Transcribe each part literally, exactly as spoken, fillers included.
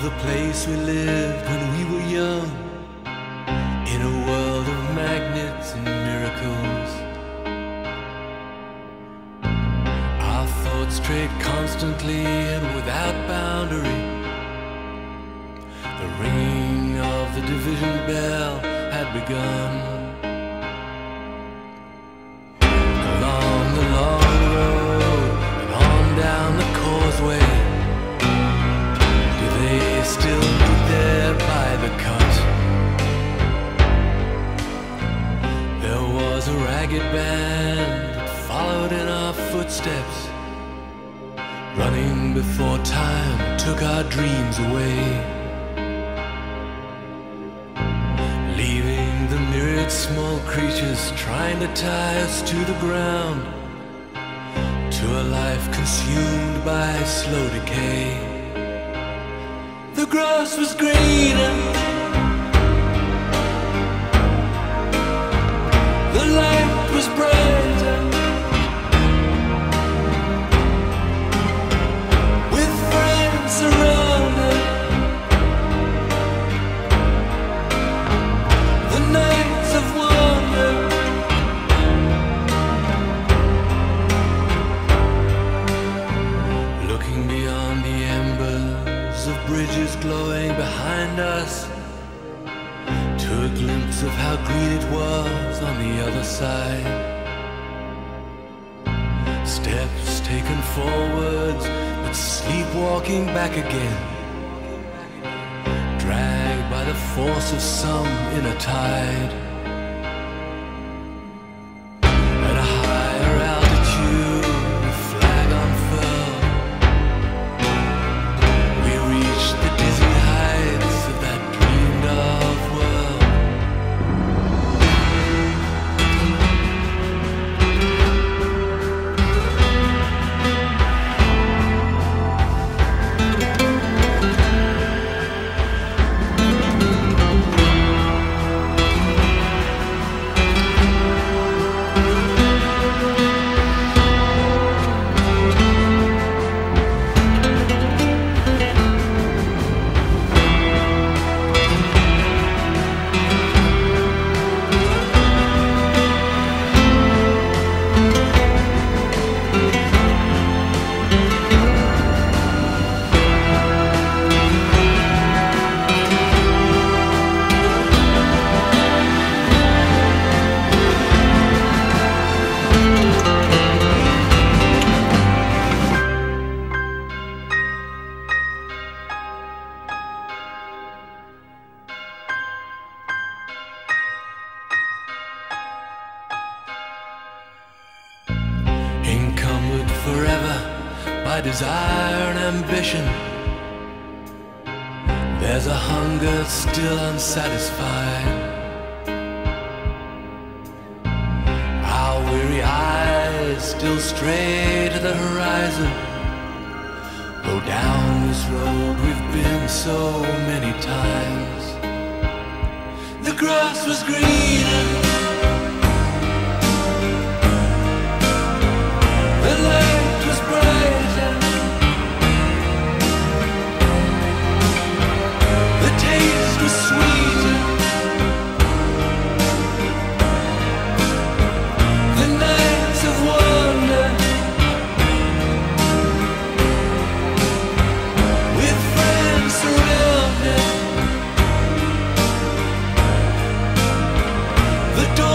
the place we lived when we were young, in a world of magnets and miracles. Our thoughts strayed constantly and without boundary. The ringing of the division bell had begun. Along the long road and on down the causeway, do they still meet there by the cut? There was a ragged band that followed in our footsteps, running before time took our dreams away, leaving the myriad small creatures trying to tie us to the ground, to a life consumed by slow decay. The grass was greener, the light was brighter, with friends around us. The nights of wonder, looking beyond the embers of bridges glowing behind us, to a glimpse of how green it was on the other side. Steps taken forwards, but sleepwalking back again, dragged by the force of some inner tide. At a higher altitude, a flag unfurled, we reached the dizzy heights of that dreamed of world. Encumbered forever by desire and ambition, there's a hunger still unsatisfied. Our weary eyes still stray to the horizon, though down this road we've been so many times. The grass was greener, the light was brighter, the taste was sweeter, the nights of wonder, with friends surrounded, the door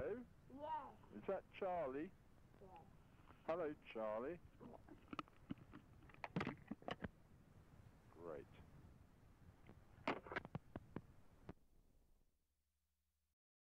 Hello? Yes. Is that Charlie? Yes. Hello, Charlie.